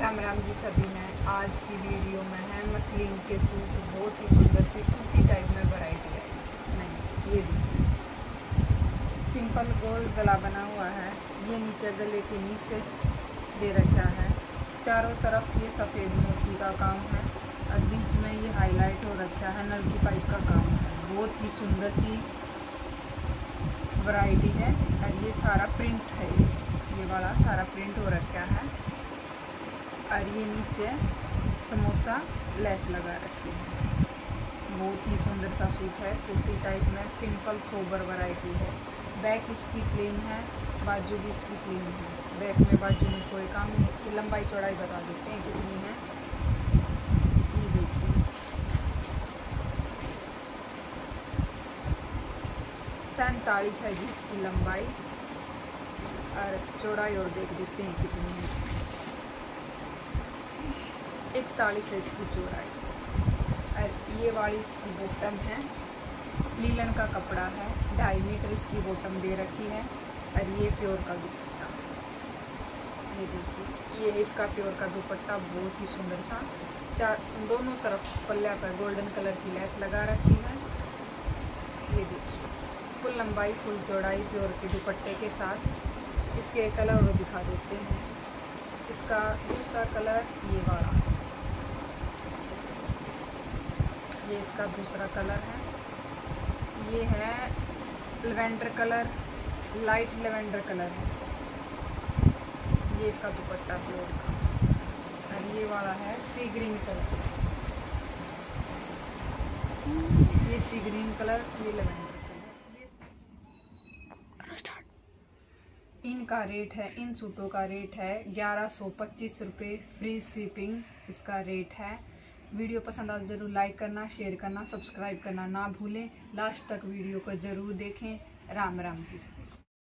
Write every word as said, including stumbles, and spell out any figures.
राम राम जी सभी में। आज की वीडियो में है मसलिन के सूट, बहुत ही सुंदर सी कुर्ती टाइप में वैरायटी है। नहीं, ये देखिए, सिंपल गोल गला बना हुआ है। ये नीचे गले के नीचे दे रखा है। चारों तरफ ये सफ़ेद मोती का काम है और बीच में ये हाईलाइट हो रखा है, नलकी पाइप का काम है। बहुत ही सुंदर सी वैरायटी है और ये सारा प्रिंट है। ये ये वाला सारा प्रिंट हो रखा है और ये नीचे समोसा लेस लगा रखी है। बहुत ही सुंदर सा सूट है, कुर्ती टाइप में, सिंपल सोबर वैरायटी है। बैक इसकी प्लेन है, बाजू भी इसकी प्लेन है। बैक में बाजू में कोई काम नहीं। इसकी लंबाई चौड़ाई बता देते हैं कितनी है। ये देखिए, सैंतालीस है जी इसकी लंबाई और चौड़ाई और देख देते हैं कितनी है। इकतालीस है इसकी चौड़ाई और ये वाली इसकी बॉटम है। लीलन का कपड़ा है, ढाई मीटर इसकी बॉटम दे रखी है और ये प्योर का दुपट्टा। ये देखिए, ये है इसका प्योर का दुपट्टा, बहुत ही सुंदर सा। चार दोनों तरफ पल्ले पर गोल्डन कलर की लेस लगा रखी है। ये देखिए, फुल लंबाई फुल चौड़ाई प्योर के दुपट्टे के साथ। इसके कलर वो दिखा देते हैं। इसका दूसरा कलर ये वाला, ये इसका दूसरा कलर है। ये है lavender colour, light lavender colour है। ये इसका दुपट्टा प्योर का और ये वाला है सी ग्रीन कलर। ये सी ग्रीन कलर, ये लेवेंडर कलर। ये इनका रेट है, इन सूटों का रेट है ग्यारह सौ पच्चीस रुपये, फ्री शिपिंग इसका रेट है। वीडियो पसंद आए जरूर लाइक करना, शेयर करना, सब्सक्राइब करना ना भूलें। लास्ट तक वीडियो को जरूर देखें। राम राम जी।